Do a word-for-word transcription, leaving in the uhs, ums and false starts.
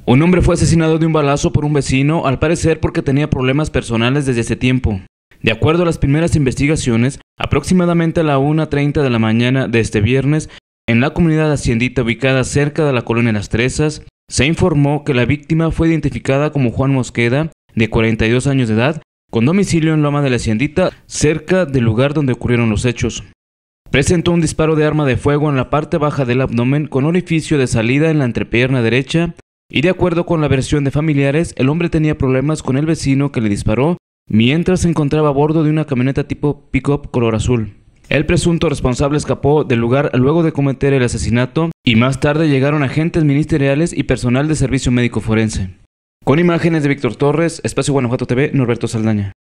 Un hombre fue asesinado de un balazo por un vecino, al parecer porque tenía problemas personales desde hace tiempo. De acuerdo a las primeras investigaciones, aproximadamente a la una treinta de la mañana de este viernes, en la comunidad haciendita ubicada cerca de la colonia Las Teresas, se informó que la víctima fue identificada como Juan Mosqueda, de cuarenta y dos años de edad, con domicilio en Loma de la Haciendita, cerca del lugar donde ocurrieron los hechos. Presentó un disparo de arma de fuego en la parte baja del abdomen con orificio de salida en la entrepierna derecha, y de acuerdo con la versión de familiares, el hombre tenía problemas con el vecino que le disparó mientras se encontraba a bordo de una camioneta tipo pick-up color azul. El presunto responsable escapó del lugar luego de cometer el asesinato y más tarde llegaron agentes ministeriales y personal de servicio médico forense. Con imágenes de Víctor Torres, Espacio Guanajuato T V, Norberto Saldaña.